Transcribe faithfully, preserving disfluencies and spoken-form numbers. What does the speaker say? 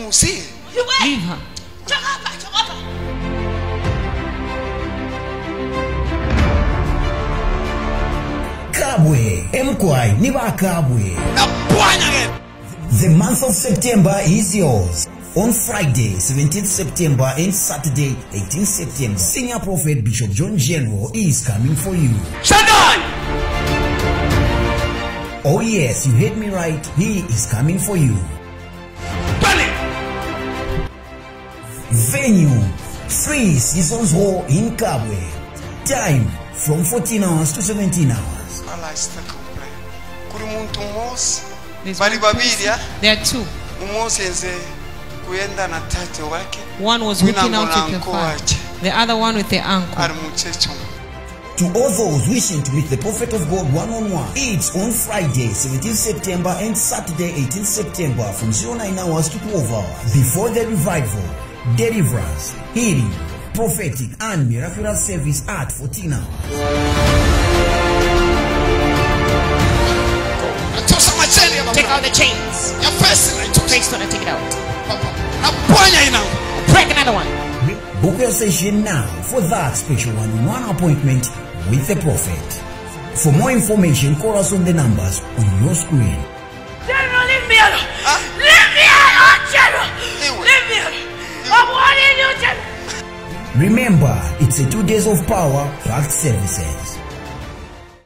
See? Leave her. Kabwe, Mkwai, Niba Kabwe. The month of September is yours. On Friday, seventeenth September and Saturday, eighteenth September, Senior Prophet Bishop John General is coming for you. Shaddai! Oh yes, you heard me right. He is coming for you. Bunny! Venue, Three Seasons Hall in Kabwe. Time, from fourteen hours to seventeen hours. Allah is the complaint. Kurimuntu mos. There's Bali one babiri ya. person- There are two. Umosenze kuenda na tate wake. One was hooking out with the Unango father, wache. the other one with the uncle. Ali muchecho. To all those wishing to meet the Prophet of God one-on-one, it's on Friday, seventeenth September and Saturday, eighteenth September from nine hours to twelve hours. Before the revival, deliverance, healing, prophetic and miraculous service at fourteen hours. Take out the chains. Ya first night. Face gonna take it out. Na ponya ina. Break another one. Book your session now for that special one-on-one appointment with the Prophet. For more information, call us on the numbers on your screen. General, leave me alone. Huh? Leave me alone, General. Leave me alone. I'm warning you, General. Remember, it's a two days of power packed services.